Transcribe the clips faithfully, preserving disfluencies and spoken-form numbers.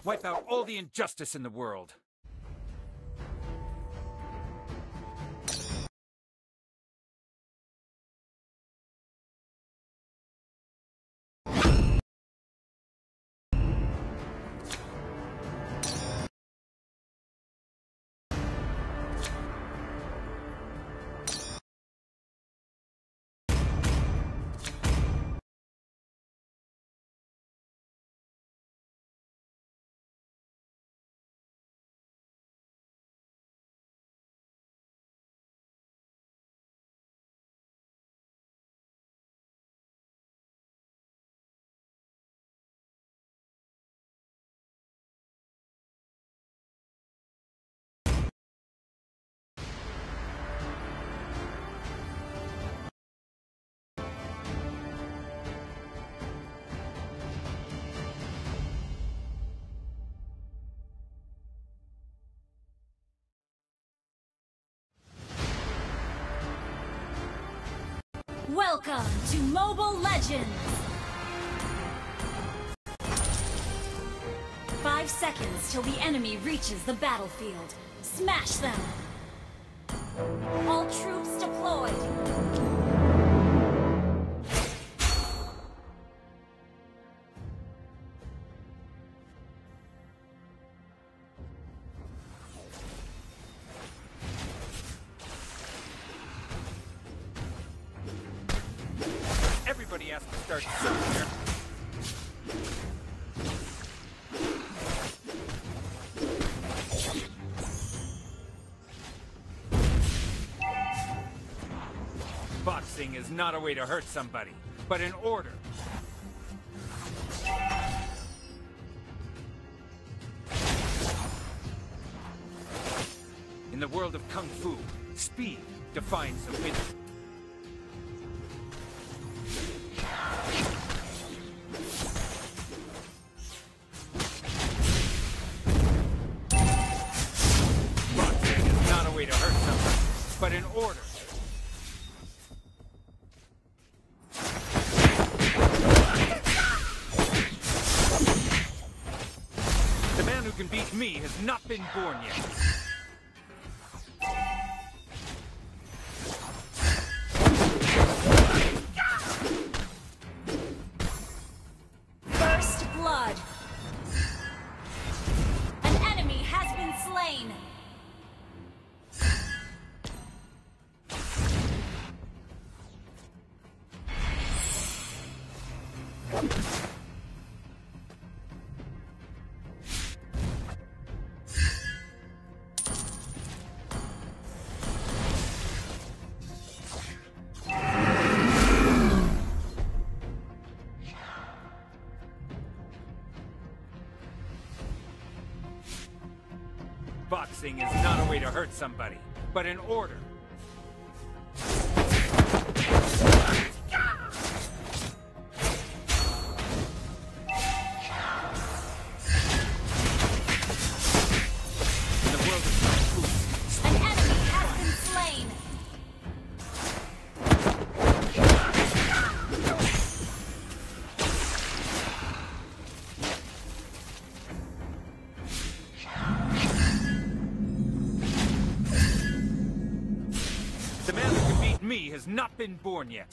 Wipe out all the injustice in the world. Welcome to Mobile Legends! Five seconds till the enemy reaches the battlefield. Smash them! All troops deployed! Everybody has to start somewhere. Boxing is not a way to hurt somebody, but an order. In the world of Kung Fu, speed defines the winner. To hurt somebody, but in order. The man who can beat me has not been born yet. First blood. An enemy has been slain. Boxing is not a way to hurt somebody, but an order. In the world of Kung Fu, An enemy has been slain. the man who can beat me has not been born yet.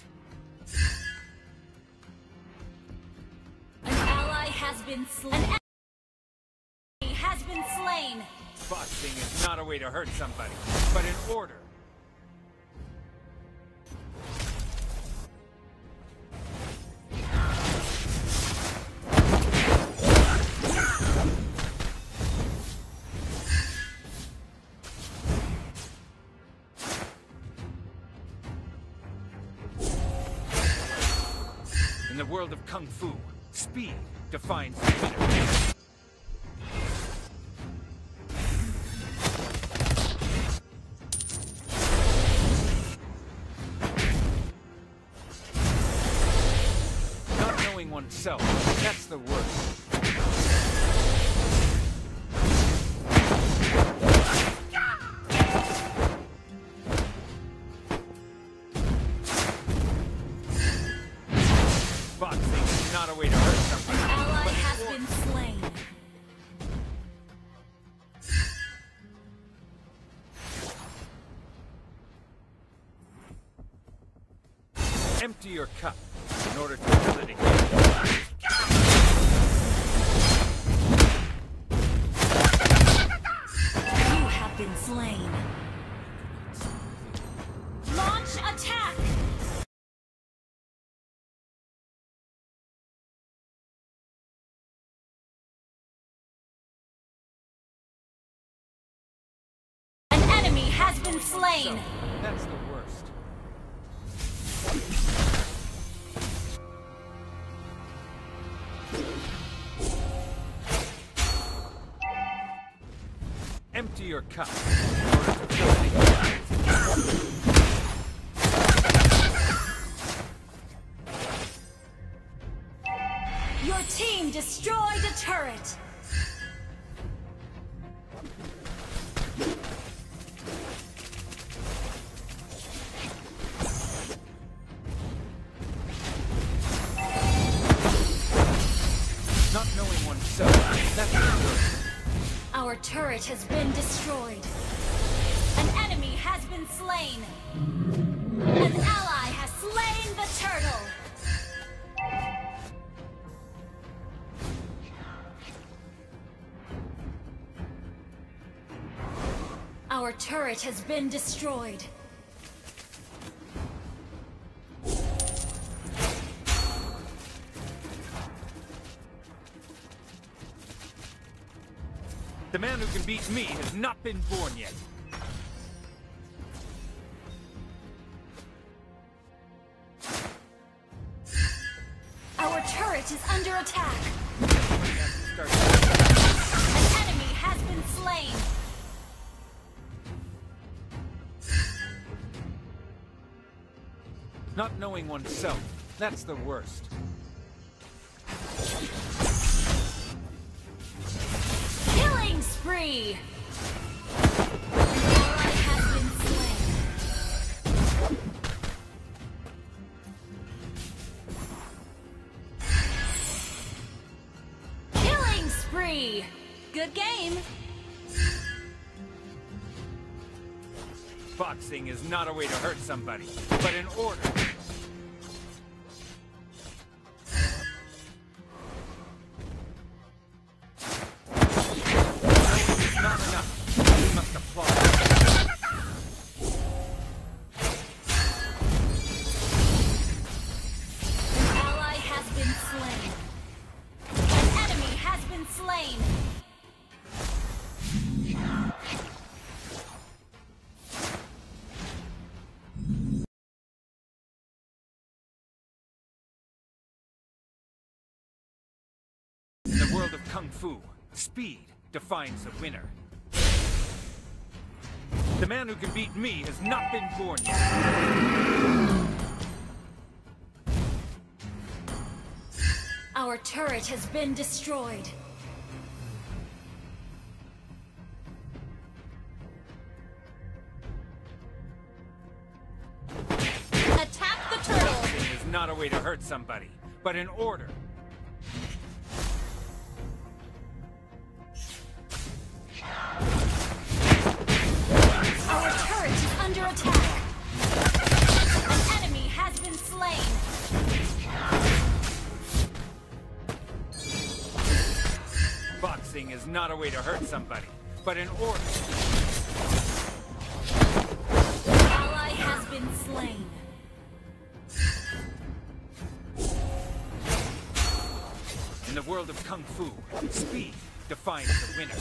An ally has been slain. An enemy has been slain. Boxing is not a way to hurt somebody, but an order. In the world of Kung Fu, speed defines the winner. Not knowing oneself, that's the worst. Boxing is not a way to hurt somebody. An ally but has an been order. slain. Empty your cup in order to fill it again. You have been slain. Launch attack! An enemy has been slain. So, that's the worst. Empty your cup in order to fill it again. Your team destroyed a turret. Not knowing oneself, that's the worst. Our turret has been destroyed. An enemy has been slain. An ally has slain the turtle. Our turret has been destroyed. The man who can beat me has not been born yet. Our turret is under attack. Everybody has to start. An enemy has been slain. Not knowing oneself, that's the worst. Killing spree! An ally has been slain. Killing spree! Good game. Boxing is not a way to hurt somebody, but in order. Not enough. We must applaud. An ally has been slain. An enemy has been slain. In the world of Kung Fu, speed defines the winner. The man who can beat me has not been born yet. Our turret has been destroyed. Attack the turtle! Boxing is not a way to hurt somebody, but in order. Our turret is under attack. An enemy has been slain. Boxing is not a way to hurt somebody, but in order. Ally has been slain. In the world of Kung Fu, speed defines the winner.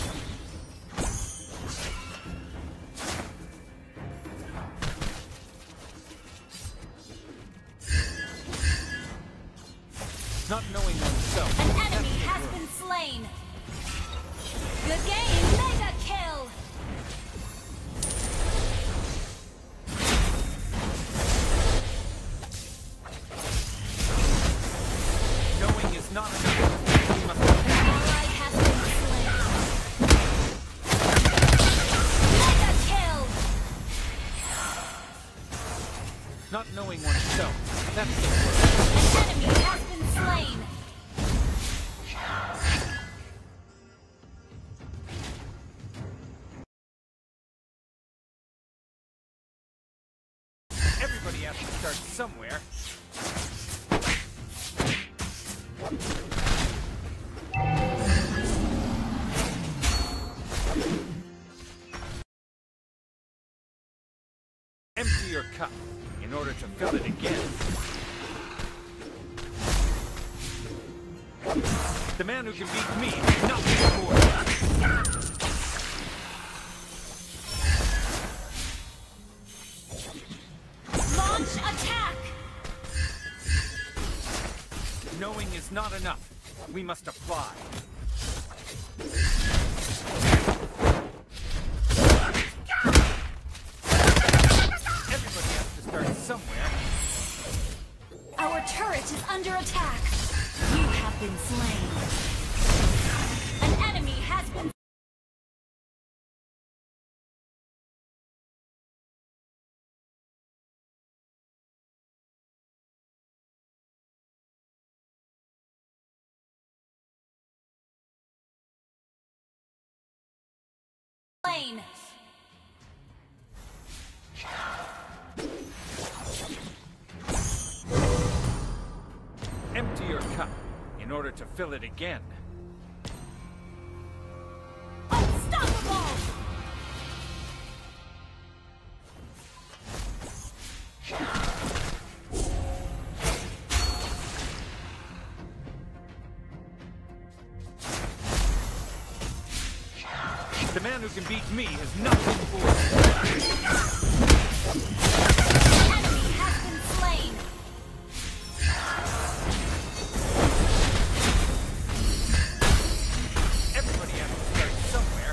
Not knowing oneself. An enemy has been slain. Good game, mega kill. Knowing is not enough. We must An ally has been slain. Mega kill. not knowing oneself. That's the worst. An enemy has been slain. Everybody has to start somewhere. Empty your cup in order to fill it again. The man who can beat me is nothing more. Launch attack! Knowing is not enough. We must apply. Everybody has to start somewhere. Our turret is under attack. You have been slain. An enemy has been slain. Empty your cup in order to fill it again. Unstoppable! The man who can beat me is nothing for. An enemy has been slain. Everybody has to start somewhere.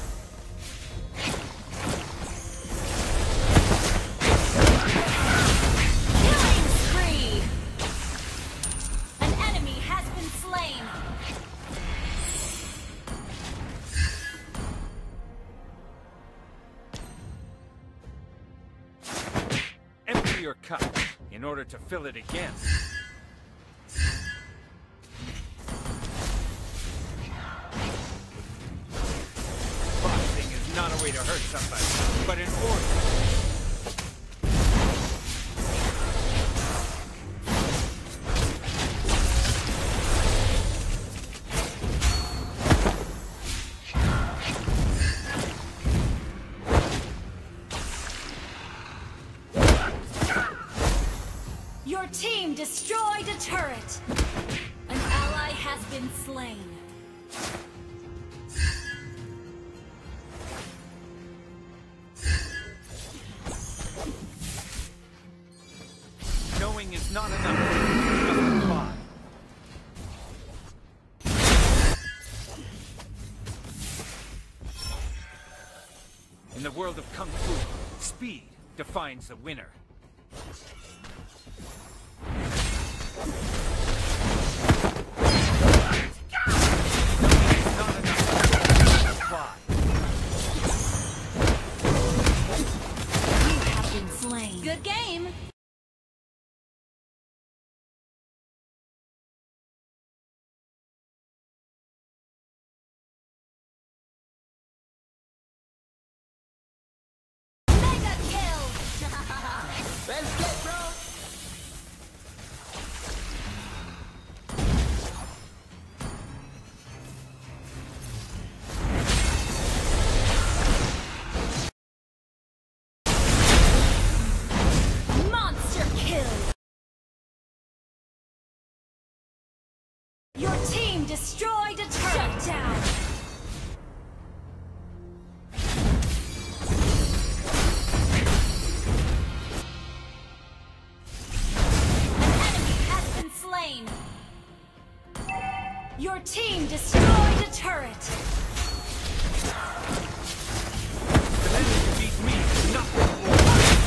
Killing spree! An enemy has been slain. Empty your cup in order to fill it again. Boxing is not a way to hurt somebody, but in order. Your team destroyed a turret. An ally has been slain. Knowing is not enough. We must apply. In the world of Kung Fu, speed defines the winner. Slain. Good game. Mega kill. Let's get bro. Your team destroyed a turret. Shut down. An enemy has been slain. Your team destroyed a turret. The man who can beat me is nothing more.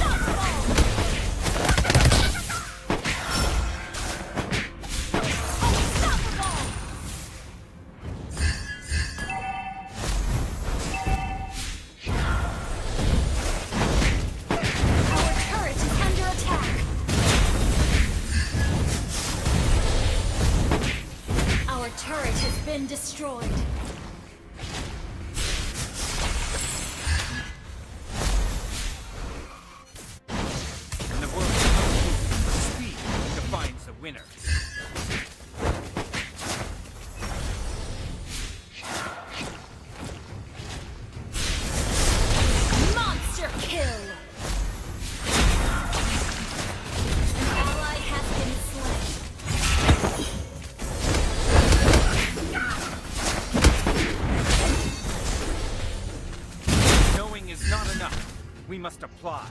Turret has been destroyed. In the world of Kung Fu, winner. Monster kill! An ally has been slain. Knowing is not enough. We must apply.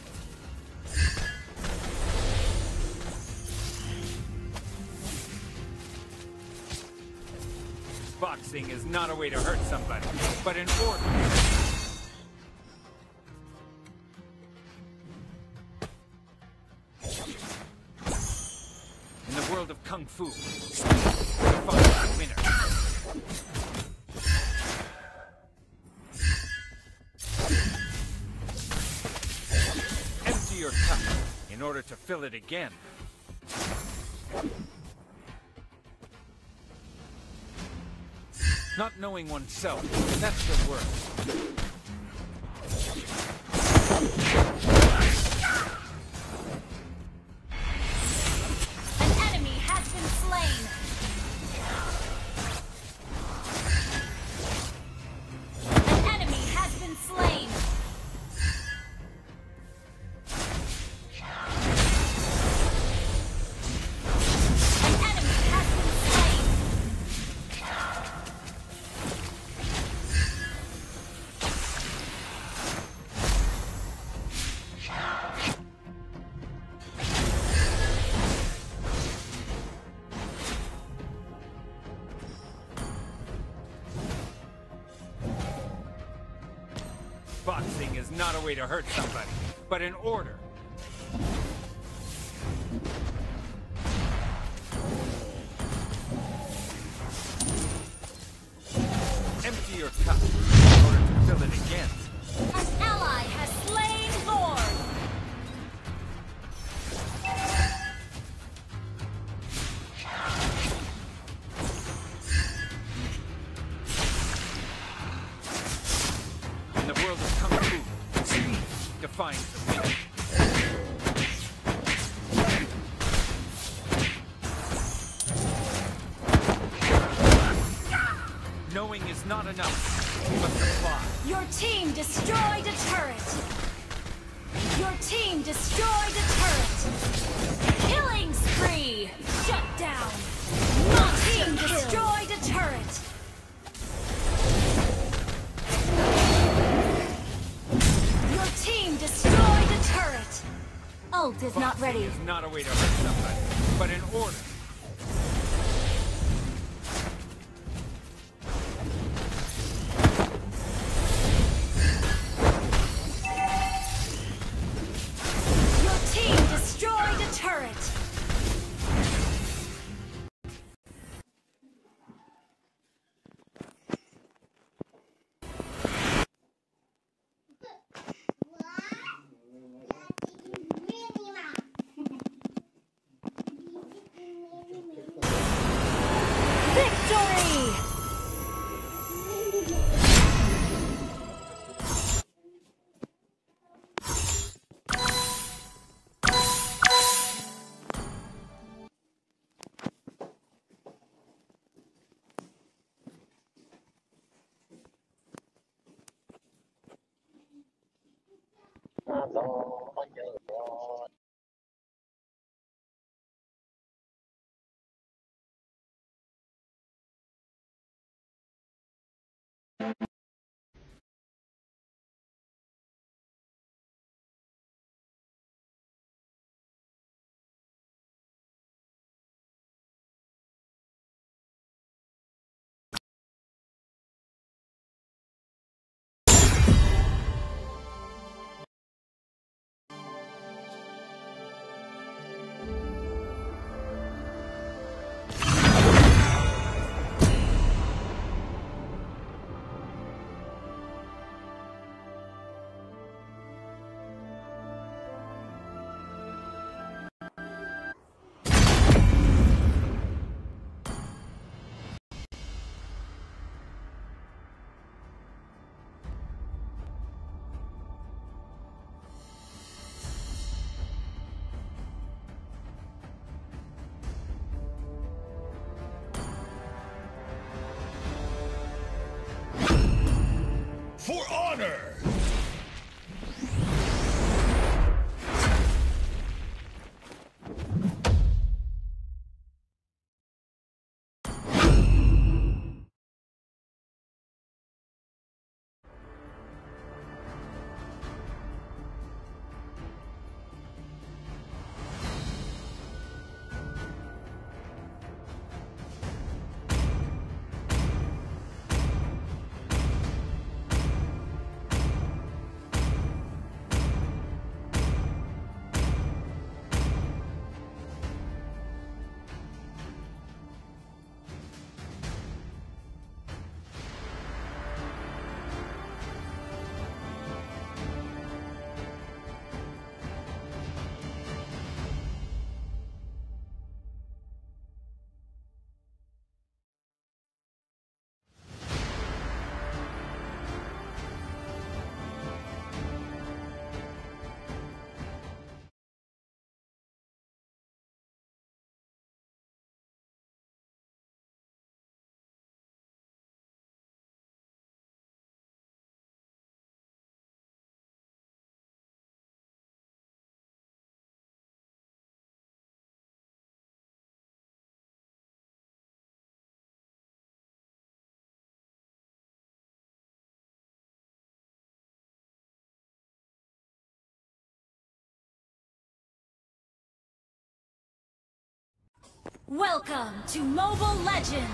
Boxing is not a way to hurt somebody, but an order. In the world of Kung Fu, speed defines the winner. Empty your cup in order to fill it again. Not knowing oneself, that's the worst. An enemy has been slain. An enemy has been slain. An enemy has been slain. Boxing is not a way to hurt somebody, but an order. Empty your cup in order to fill it again. An ally has slain Lord. In the world of Kung Fu, speed defines the winner. Knowing is not enough. We must apply. Your team destroyed a turret. Your team destroyed a turret. Killing spree. Shut down. Your team destroyed a turret. Your team destroyed a turret. Ult is not Boxing ready. is not a way to hurt somebody, but an order. Your team destroyed a turret. Victory! Welcome to Mobile Legends!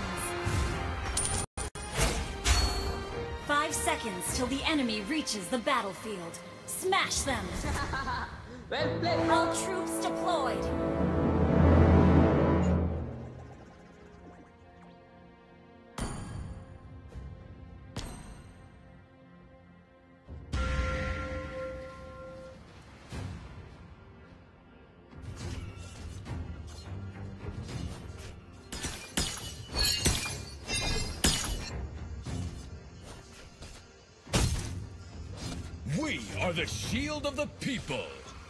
Five seconds till the enemy reaches the battlefield. Smash them! Well played, bro. All troops deployed! We are the shield of the people!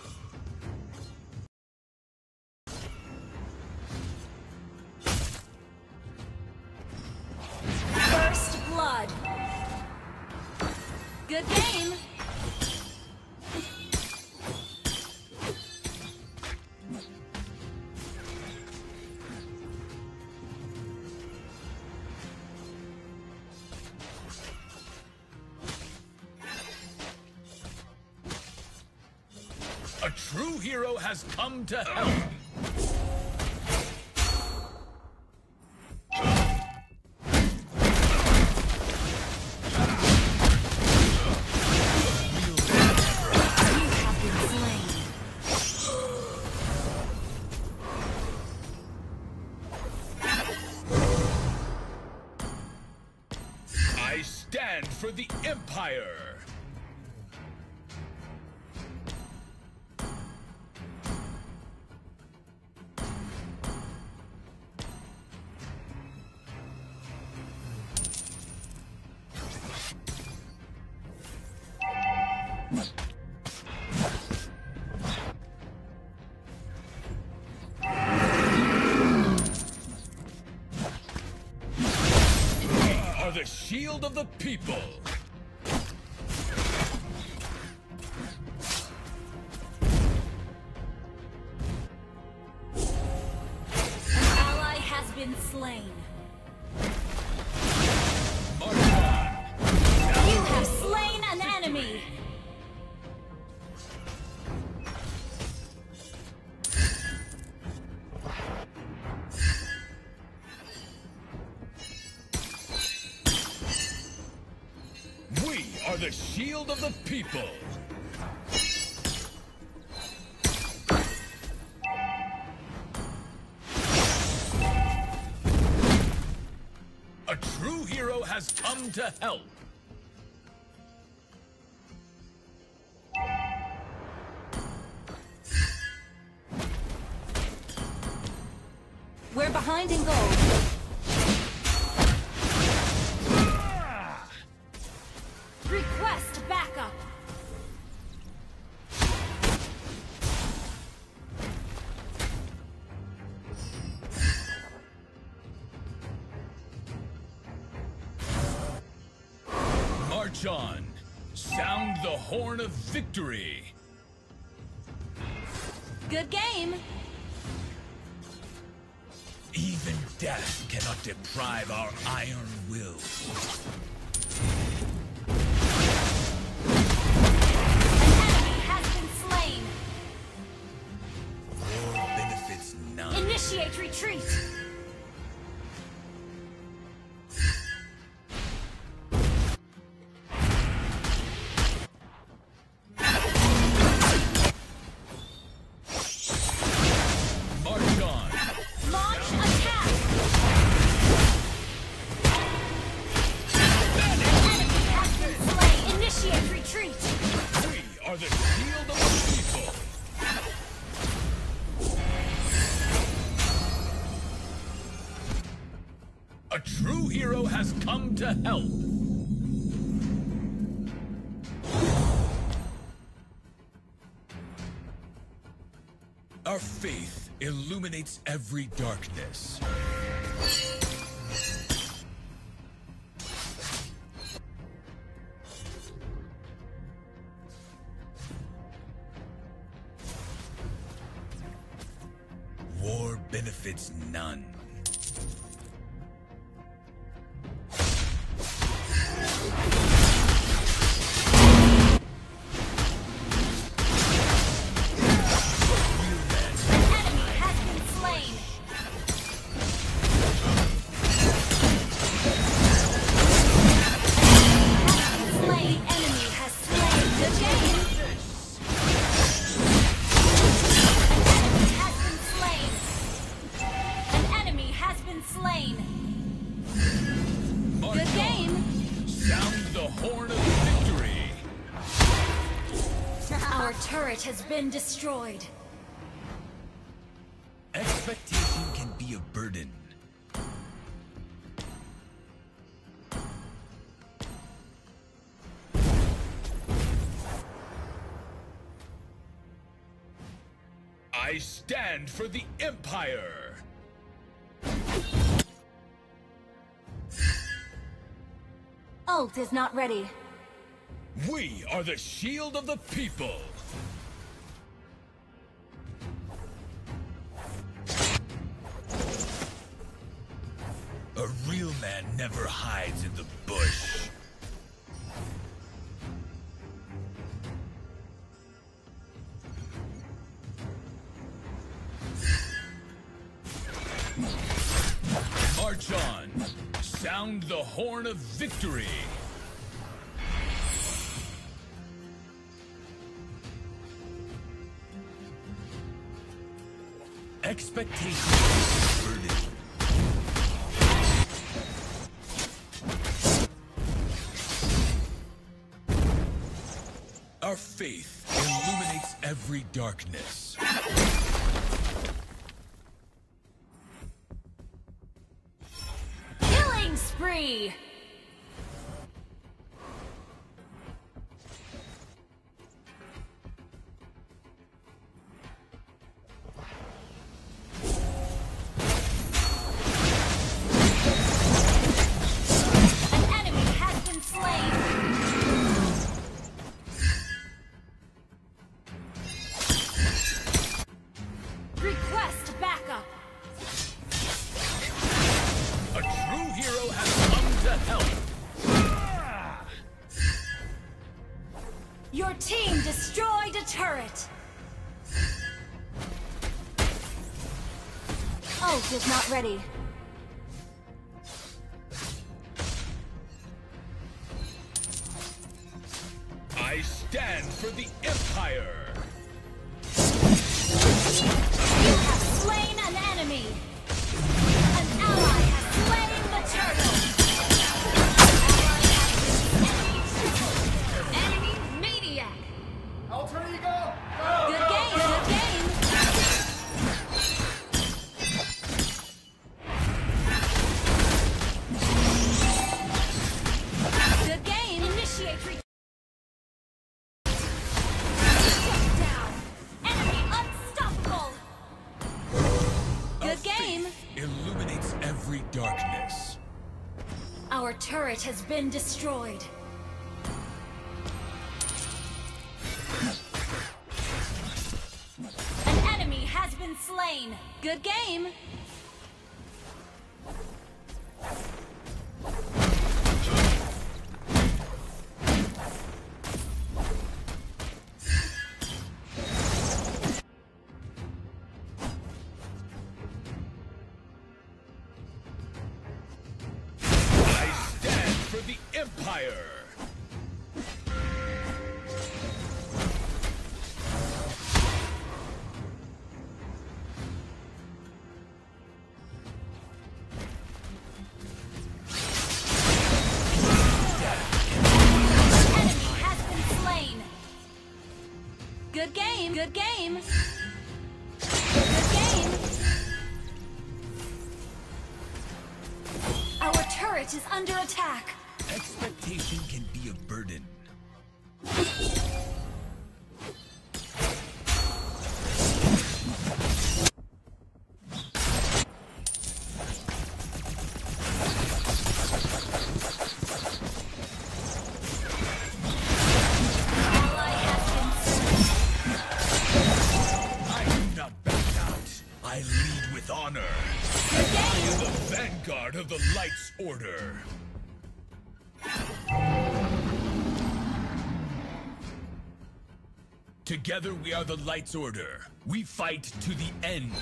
First blood! Good game! A true hero has come to help! You have been slain. I stand for the Empire! We are the shield of the people! An ally has been slain. March on! You have slain an enemy! We are the shield of the people! A true hero has come to help! We're behind in gold. Request backup. March on! Sound the horn of victory! Good game. Even death cannot deprive our iron will. An enemy has been slain. War benefits none. Initiate retreat. March on! Launch attack. Enemy has been slain. Initiate retreat. We are the shield of the people! A true hero has come to help! Our faith illuminates every darkness. War benefits none. Enemy has been slain. turret has been destroyed. Expectation can be a burden. I stand for the Empire! Ult is not ready. We are the shield of the people! A real man never hides in the bush. March on! Sound the horn of victory! Expectation is burden. Our faith illuminates every darkness. Killing spree! Request backup! A true hero has come to help! Your team destroyed a turret! Ult is not ready. I stand for the Empire! You have slain an enemy! An ally has slain the turtle! Enemy maniac! Alter ego! Good game, good game! Good game! Initiate retreat! Shut down! Enemy unstoppable! Good game! Illuminates every darkness. Our turret has been destroyed. An enemy has been slain. Good game. I stand for the Empire! Enemy has been slain. Good game. Good game. Good game. Our turret is under attack. Expectation can be a burden. Ally has been slain. I do not back out. I lead with honor. Good I am game. the vanguard of the Light's Order. Together we are the Light's Order. We fight to the end.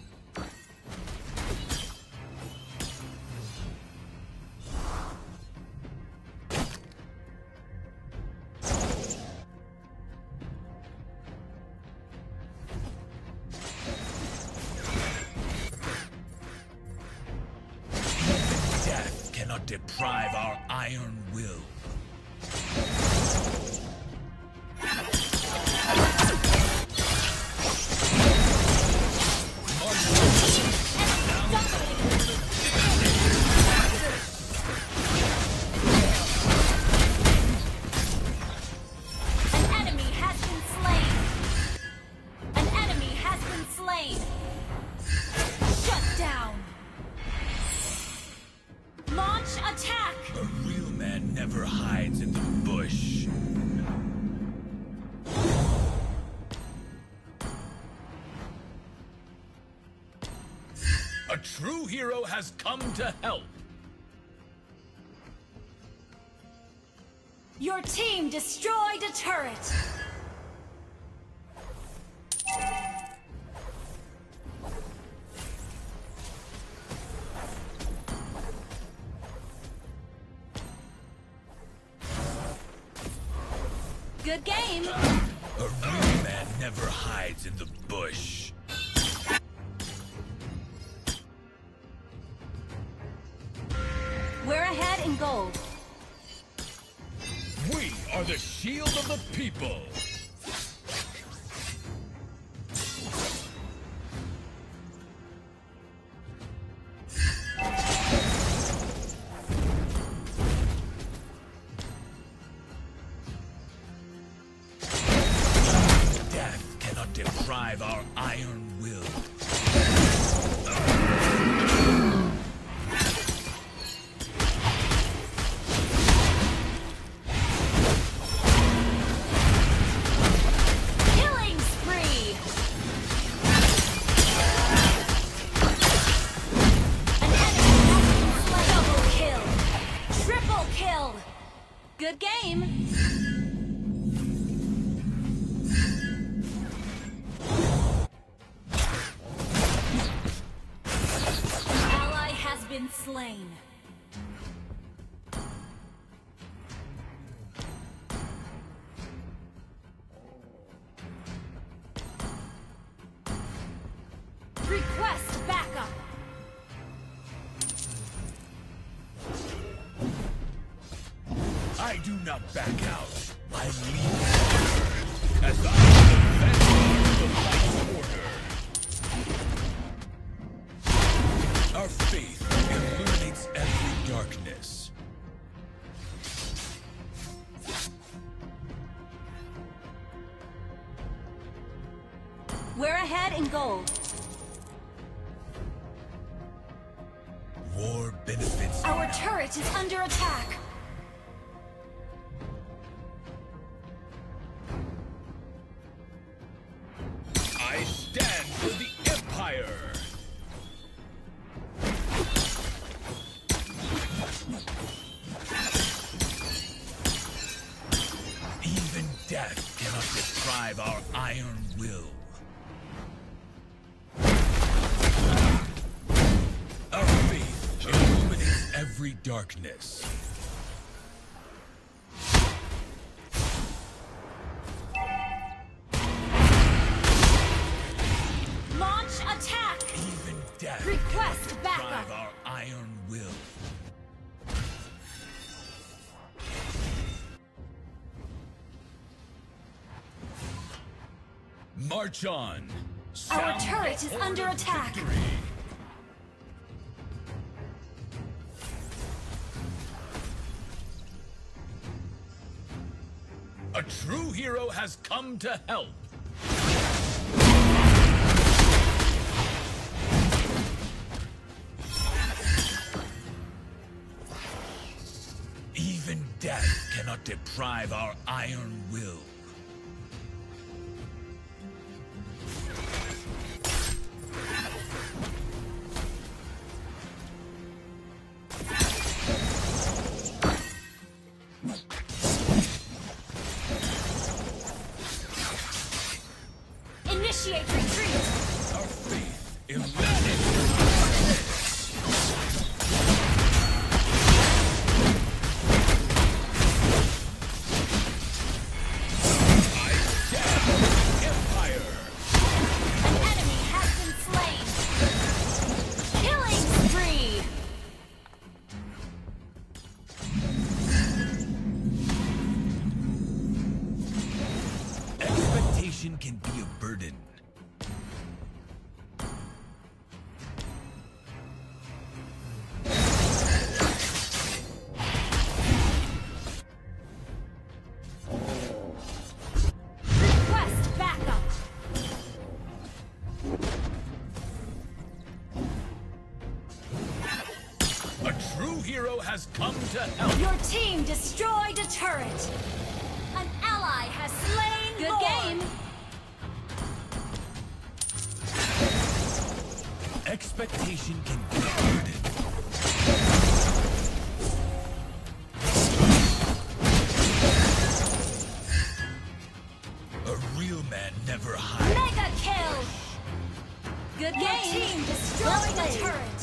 Even death cannot deprive our iron will. been slain. Shut down. Launch attack. A real man never hides in the bush. A true hero has come to help. Your team destroyed a turret. Good game. A real man never hides in the bush. We're ahead in gold. We are the shield of the people. Death cannot deprive our iron will. Good game. Ally has been slain. Request backup. I do not back out. I lead as I defend the Light Order. Our faith illuminates every darkness. We're ahead in gold. War benefits. Our turret is under attack. I stand for the Empire! Even death cannot deprive our iron will. Our faith illuminates every darkness. Request backup. Drive our iron will. March on. Our turret is under attack. Victory. A true hero has come to help. Even death cannot deprive our iron will. Initiate retreat. Our faith illuminates. hero has come to help. Your team destroyed a turret. An ally has slain Good Lord. Game. Expectation can be avoided. A real man never hides. Mega kill! Good Your game. Your team destroyed the turret.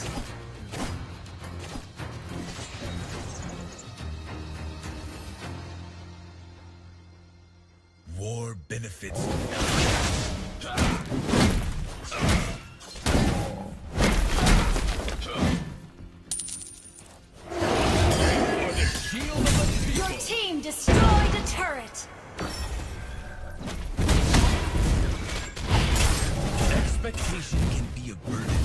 War benefits. Your team destroyed a turret. Expectation can be a burden.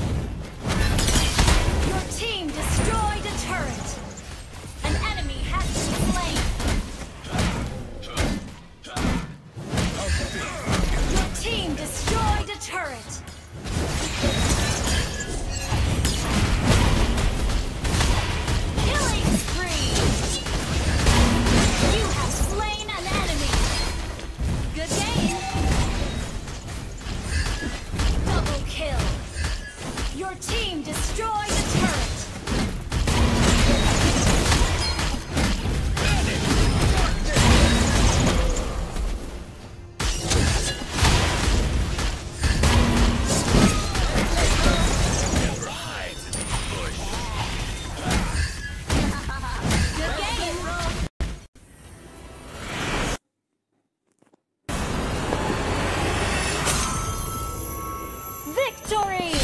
Your team destroyed a turret. An enemy has been slain. Your team destroyed a turret. Killing spree. You have slain an enemy. Good game. Double kill. Your team destroyed a turret. Victory!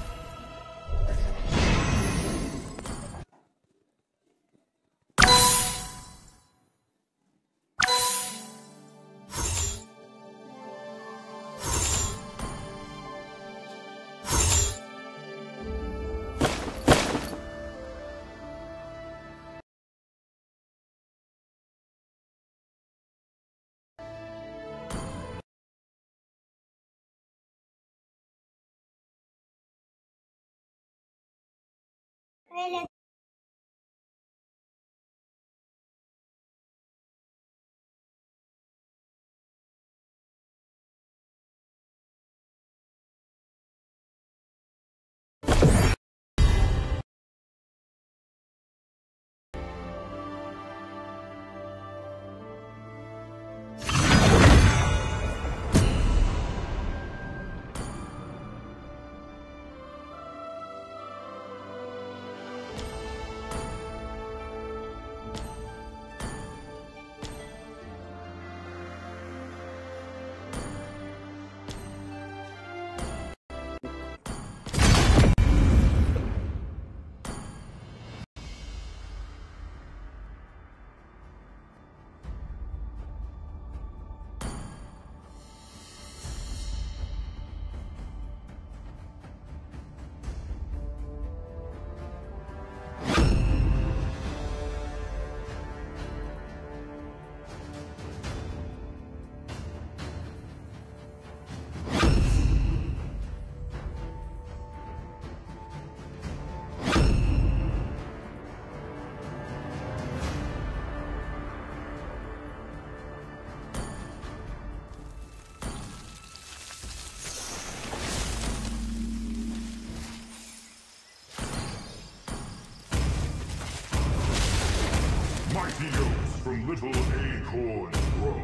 Mighty oaks from little acorns grow.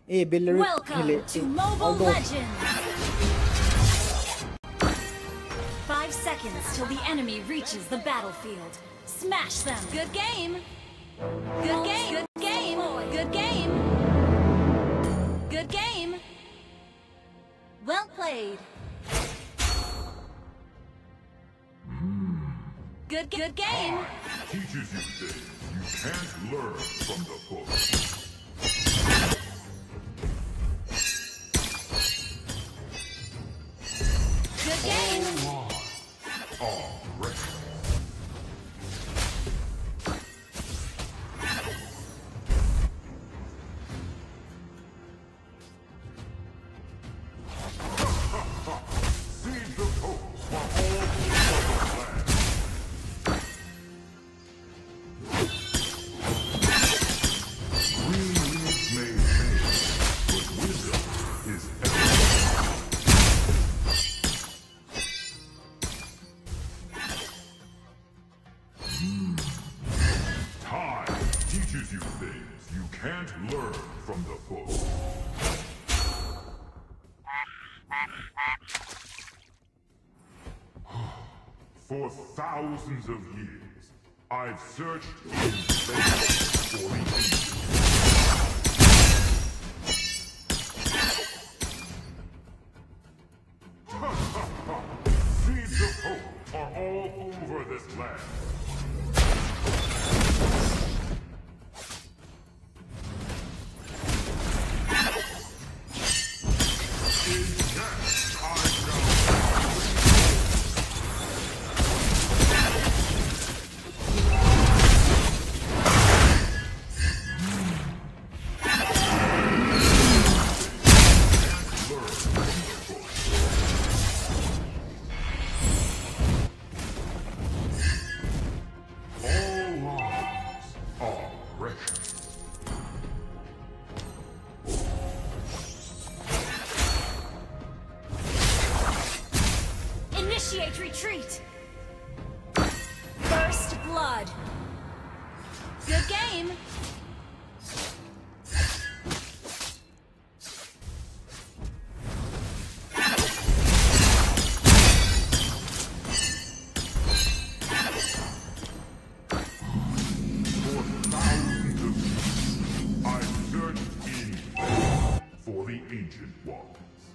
ए बेलर खेले Welcome to Mobile outdoor Legends! Five seconds till the enemy reaches the battlefield. Smash them! Good game! Good game! Good game! Good game! Good game! Well played! Good, good game! Teaches you things you can't learn from the book. Good game! All right. Seeds of hope for all people of the land. Green leaves may fade, but wisdom is everything. Time teaches you things you can't learn from the book. For thousands of years, I've searched in space for the ancients. Seeds of hope are all over this land. In death, I Initiate retreat! First blood! Good game! For thousands of years, I've searched in vain for the ancient ones.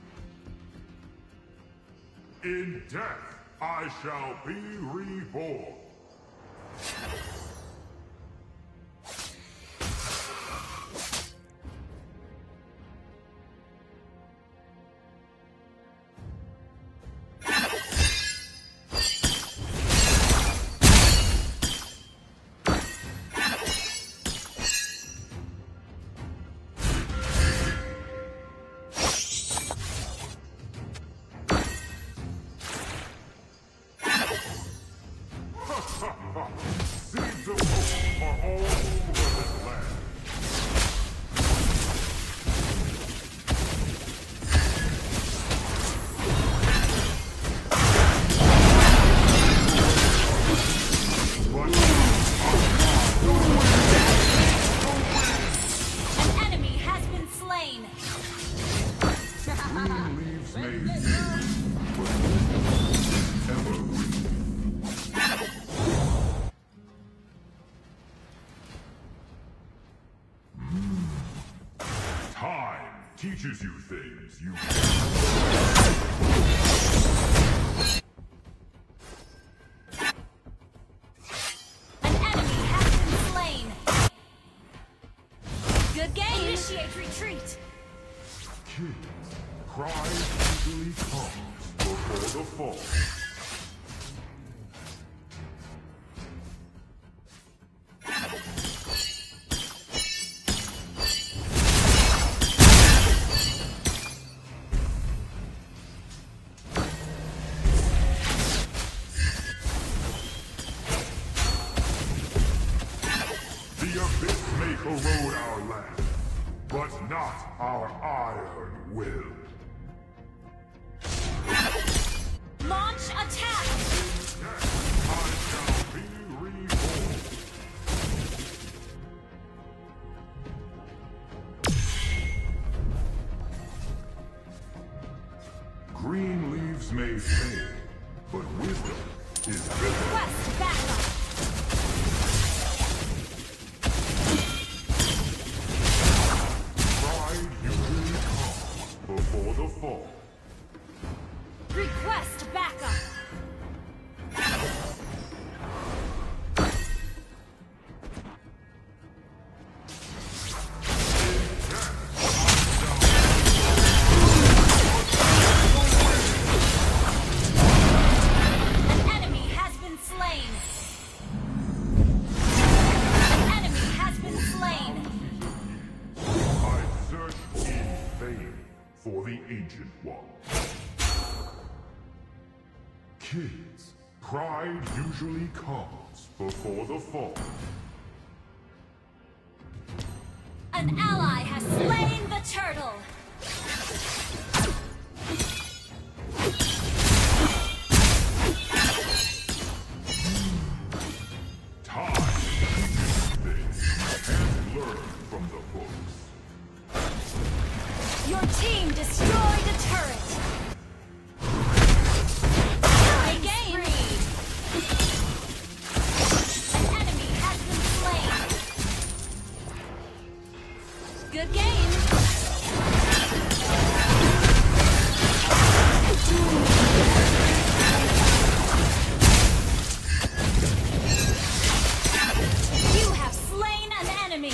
In death, I shall be reborn. Seeds of hope are all over this land. An enemy has been slain! Green leaves may fade, but evergreen. Time teaches you things you An enemy has been slain! Good game! Initiate retreat! kids. Pride usually comes before the fall. The abyss may corrode our land, but not our iron will. Launch attack! Yes, I shall be reborn. Kids, pride usually comes before the fall. An ally has slain the turtle! Time teaches things you can't learn from the books. Your team destroyed a turret! Killing spree! An enemy has been slain! Good game! You have slain an enemy!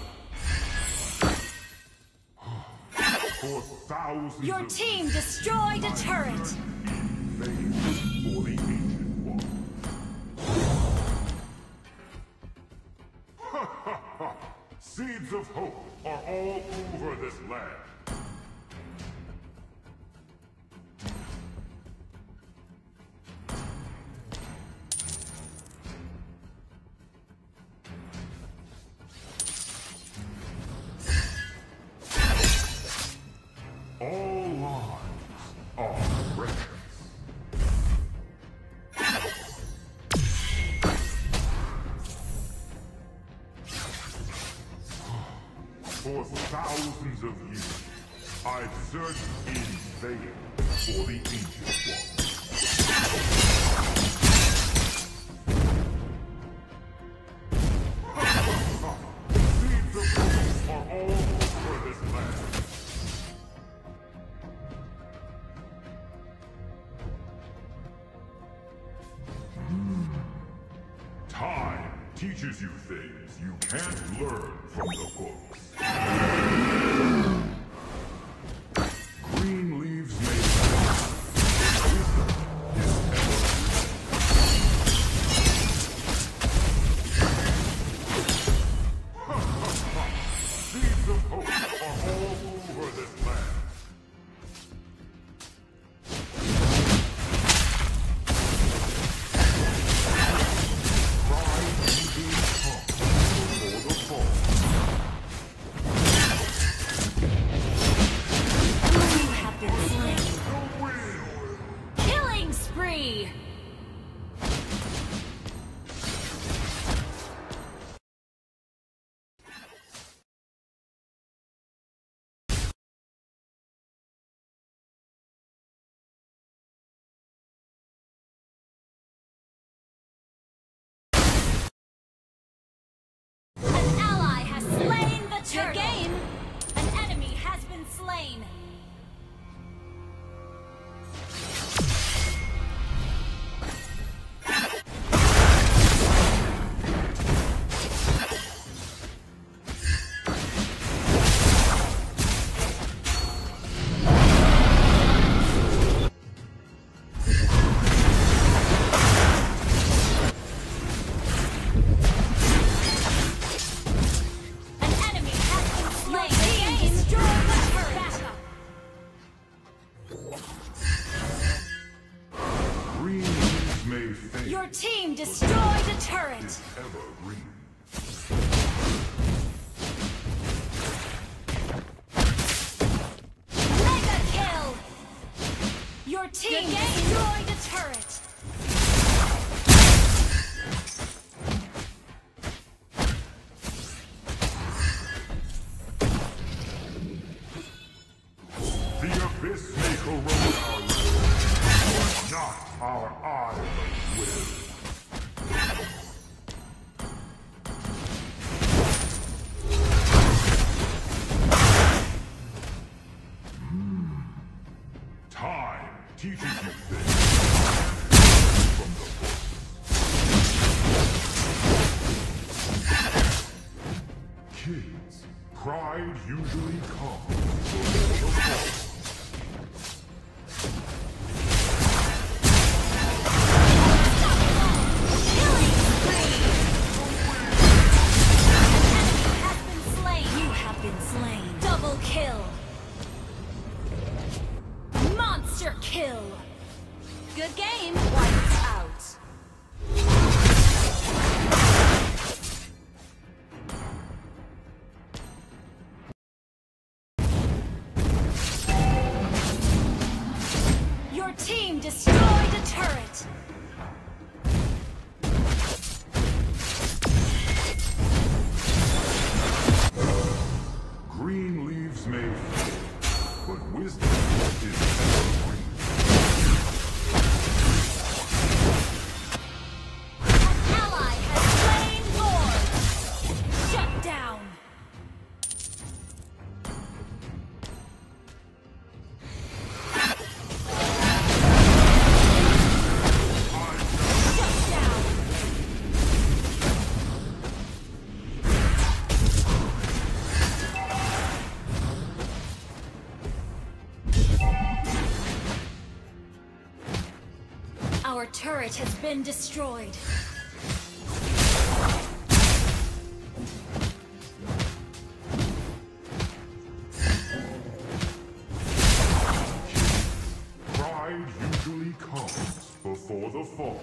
For thousands Your of team destroyed a turret! fame for the ancient one. Ha ha ha! Seeds of hope are all over this land. All lives are precious. For thousands of years, I've searched in vain for the Ancient One. Seeds of hope are all over this land. Time teaches you things you can't learn from the books. Green leaves may fall. Wisdom is evergreen. Seeds of hope are all over this land. You have been slain! Killing spree! An ally has slain the turtle! Good game! An enemy has been slain! An enemy has been slain! Your team destroyed the turret! Green leaves may fade. Your team destroyed a turret! Is evergreen. Mega kill! Your team destroyed a turret! The abyss may corrode our will, but not our eye will. Time teaches you things from the books. Kids, pride usually comes before the fall. Killing spree! An enemy has been slain! You have been slain! Double kill! Monster kill! Good game! turret has been destroyed. Pride usually comes before the fall.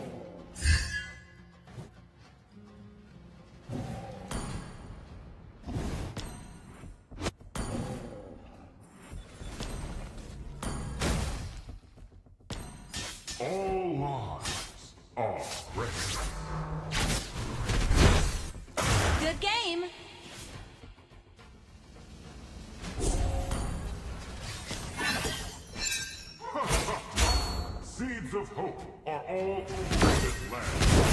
All lives are precious. Good game. Seeds of hope are all over this land.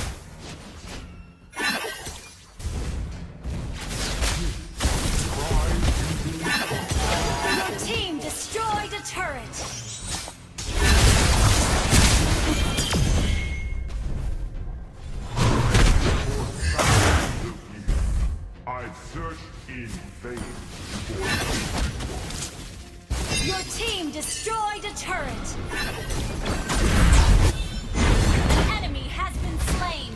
Your team destroyed a turret. I've searched in vain for Your team destroyed a turret. An enemy has been slain.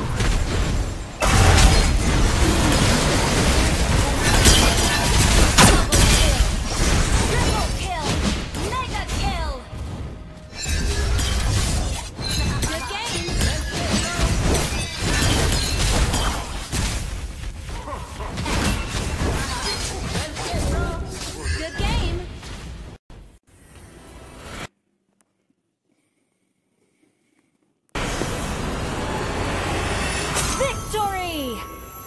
Double kill. Triple kill. Mega kill. Good game. Good game. Victory!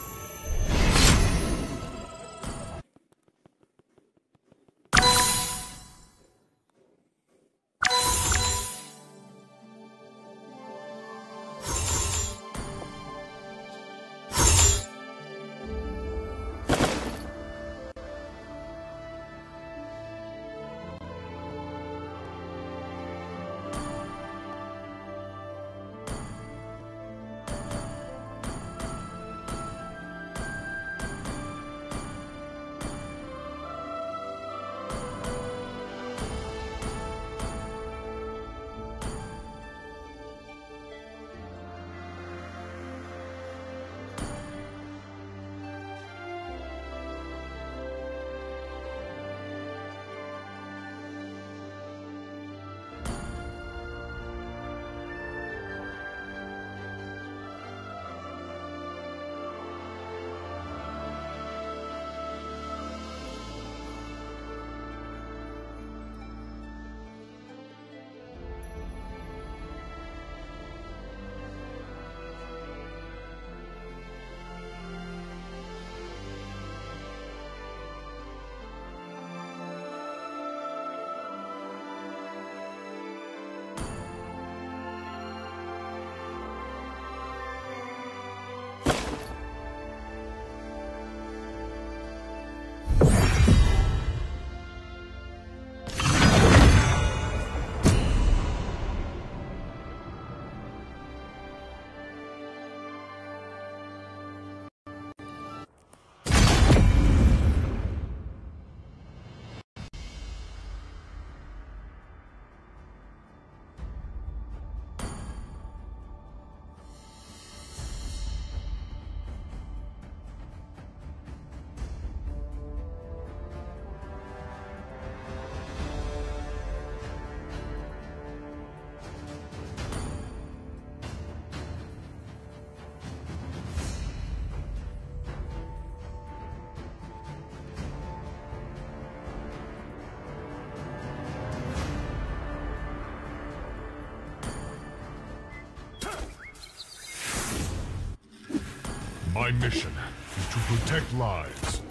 My mission is to protect lives.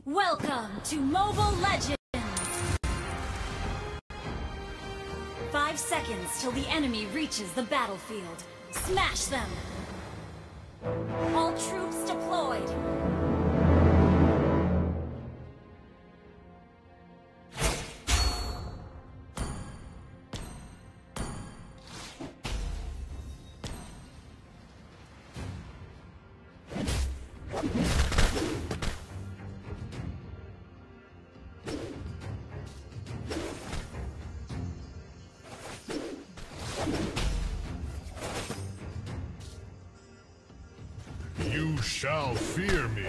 Welcome to Mobile Legends! Five seconds till the enemy reaches the battlefield. Smash them! All troops deployed! You shall fear me.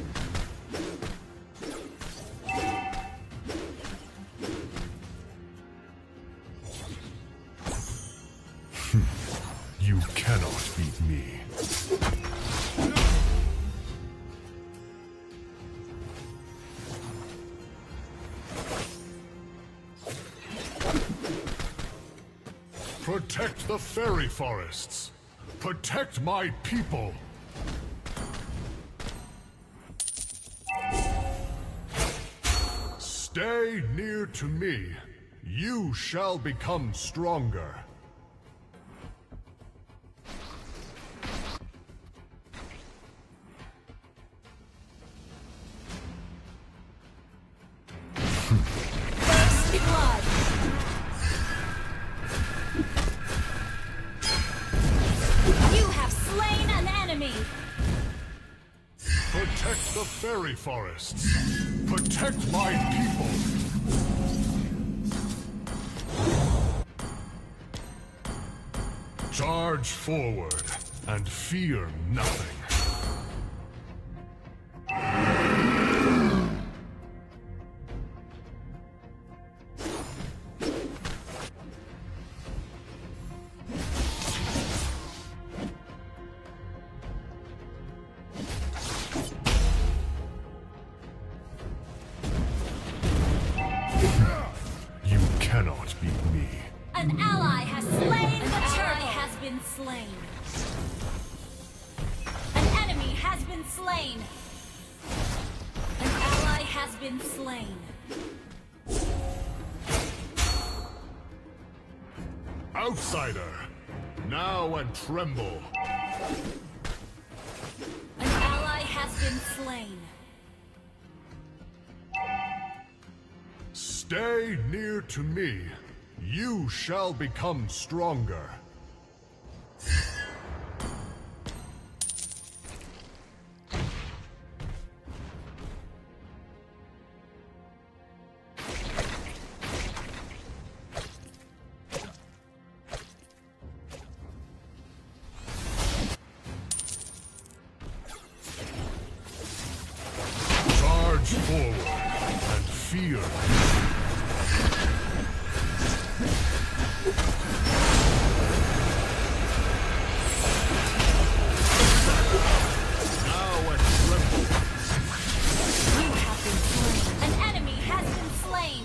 You cannot beat me. Protect the fairy forests. Protect my people. Stay near to me. You shall become stronger. First blood! You have slain an enemy! Protect the fairy forests. Protect my people. Charge forward and fear nothing. You cannot beat me. An ally has slain the turtle has been slain. An enemy has been slain. An ally has been slain. Outsider, now and tremble. An ally has been slain. Stay near to me. You shall become stronger. Charge forward and fear. An enemy has been slain.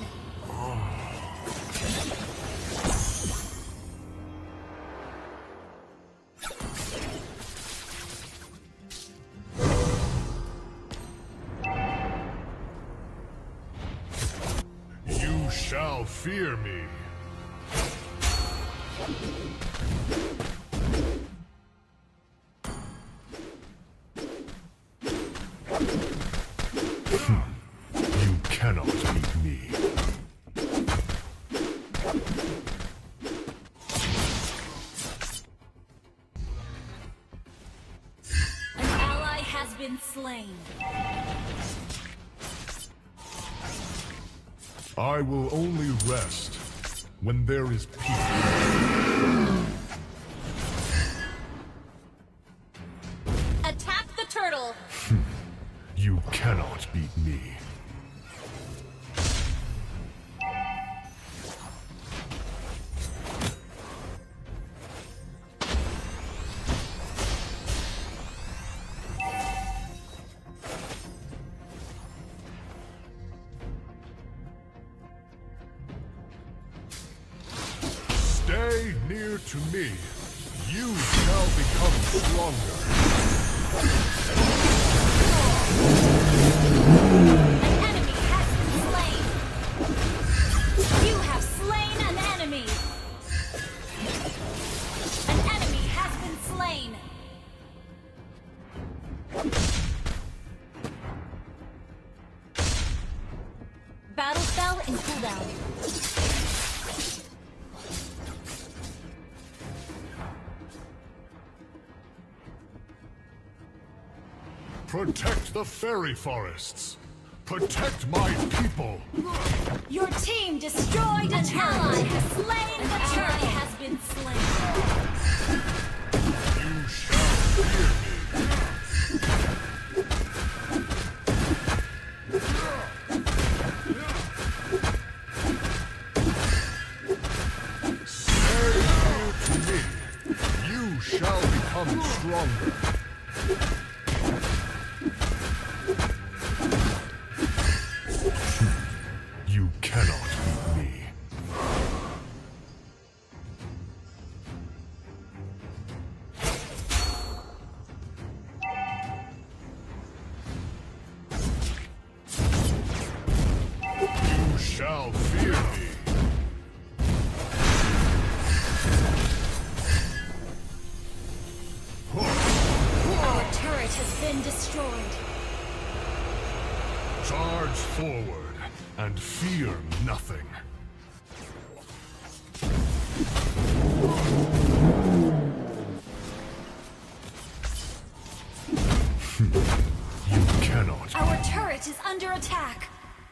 You shall fear me. You cannot beat me. An ally has been slain. I will only rest when there is peace. Attack the turtle. You cannot beat me. Stay near to me. You shall become stronger. An in cooldown. Protect the fairy forests. Protect my people. Your team destroyed a turret. Ally has slain the turret. Has been slain. You shall fear me. Stay near to me. You shall become stronger. You cannot beat me. You shall fear me. Our turret has been destroyed. Charge forward and fear nothing. You cannot. Our turret is under attack.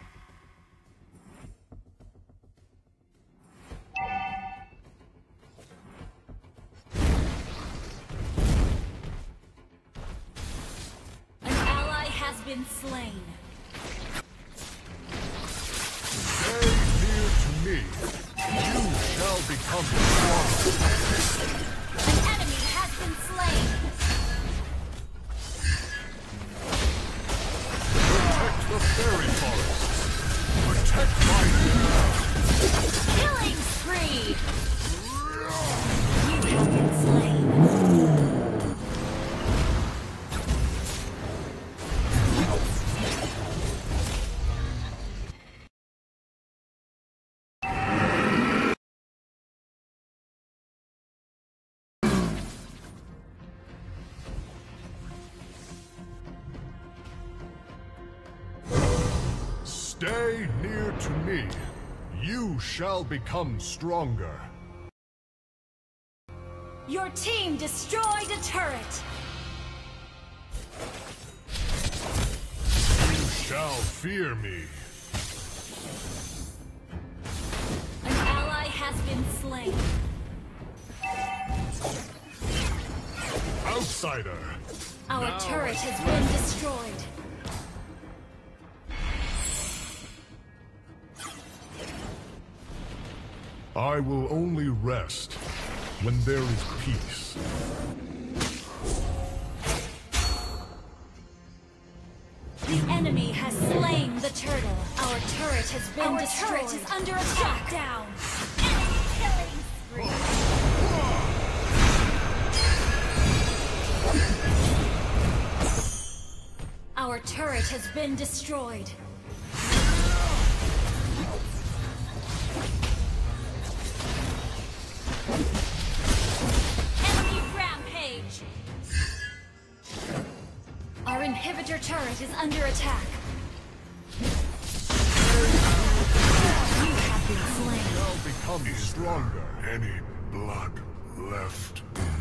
An ally has been slain. Stay near to me. You shall become strong. An enemy has been slain. Protect the fairy forests. Protect my people. Killing spree. You have been slain. Stay near to me. You shall become stronger. Your team destroyed a turret. You shall fear me. An ally has been slain. Outsider. Our Now turret I has been destroyed. I will only rest when there is peace. The enemy has slain the turtle. Our turret has been Our destroyed. Our turret is under attack. Shut down. Enemy killing spree. Our turret has been destroyed. Enemy rampage. Our inhibitor turret is under attack. You have been slain. Shall become stronger. Any blood left?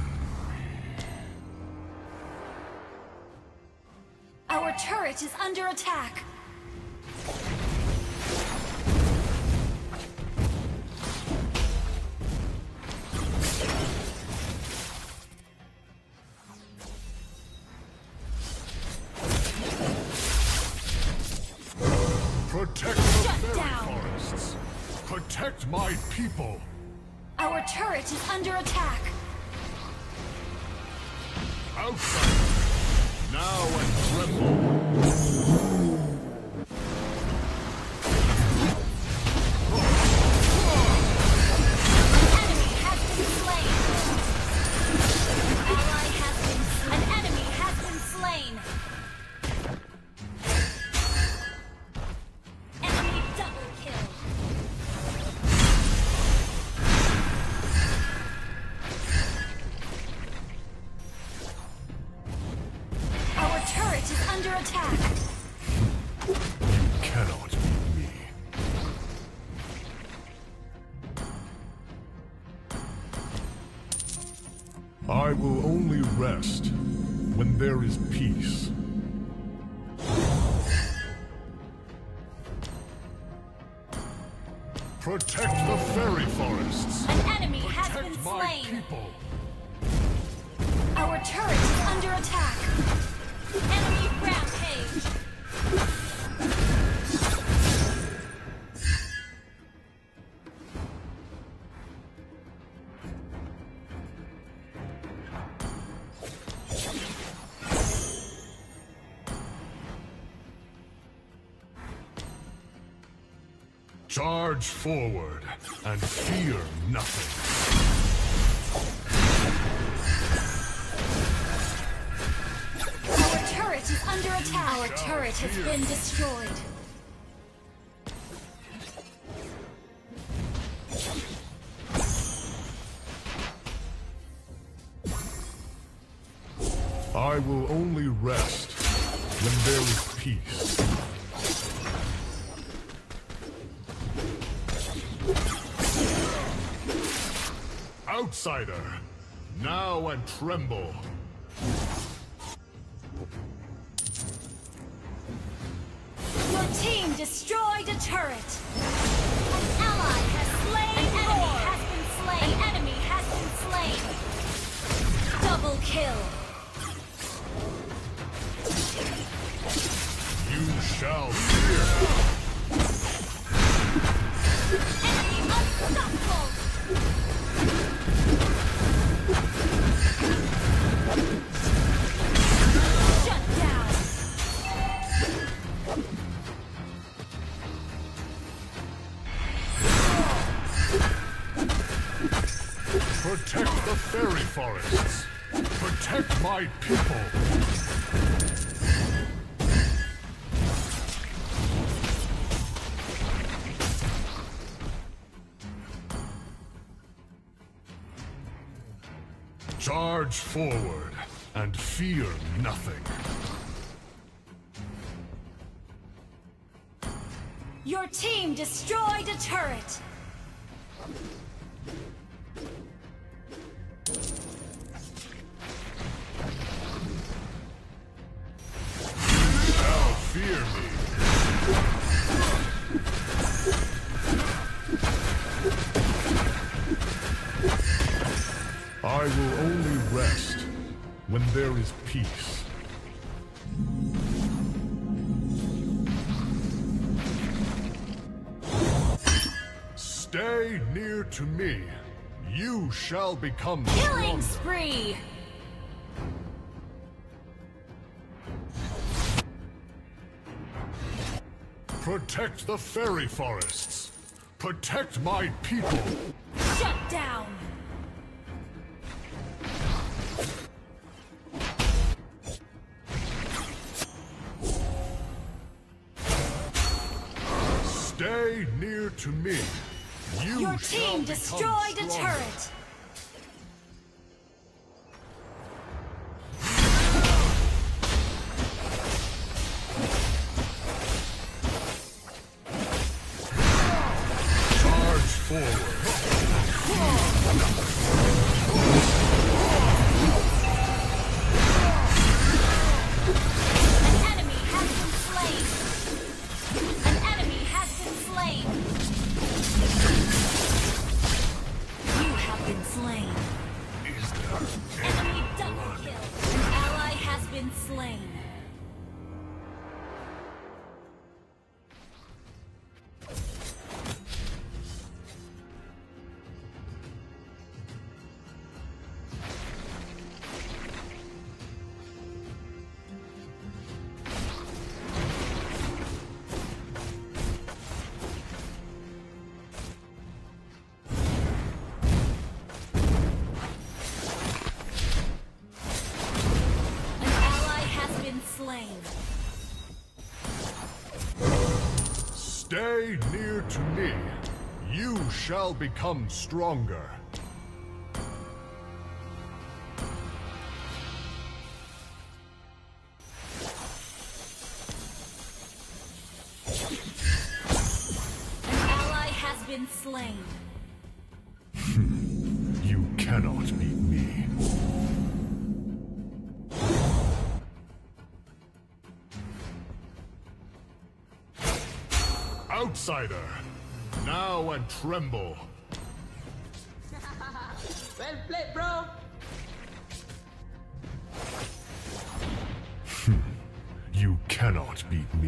Our turret is under attack. Protect the Shut fairy down. forests. Protect my people. Our turret is under attack. Outside. Now and tremble. Enemy has been slain. Ally has been slain. An enemy has been slain. Enemy double kill. Our turret is under attack. You cannot beat me. rest when there is peace. Protect the fairy forests. An enemy has Protect been my slain. people. Our turret is under attack. Enemy rampage. Charge forward and fear nothing. Our turret is under attack. Our turret has been destroyed. I will only rest when there is peace. Outsider, now and tremble. Your team destroyed a turret. An ally has slain. An enemy has been slain. An enemy has been slain. Double kill. You shall fear. Enemy unstoppable. Shut down. Protect the fairy forests. Protect my people. Charge forward and fear nothing. Your team destroyed a turret. You shall fear me. I will only rest when there is peace. Stay near to me. You shall become Killing stronger. spree. Protect the fairy forests. Protect my people. Shut down. Stay near to me. You Your shall team become destroyed a stronger. turret. Charge forward. An enemy has been slain. An enemy has been slain. You have been slain. Enemy double kill. An ally has been slain. An ally has been slain. Stay near to me. You shall become stronger. An ally has been slain. You cannot beat me. outsider. Now and tremble. Well played, bro. You cannot beat me.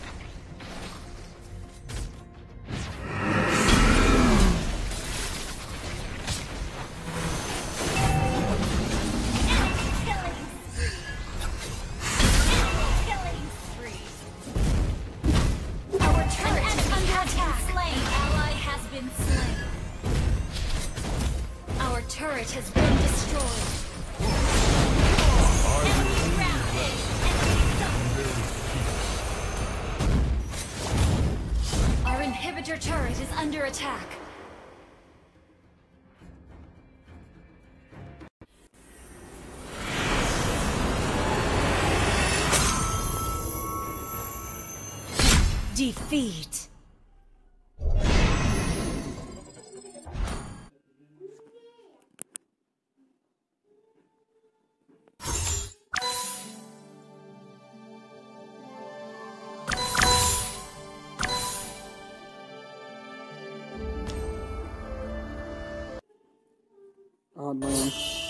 Turret has been destroyed. Enemy rampage. Enemy Our inhibitor turret is under attack. Defeat. Oh man.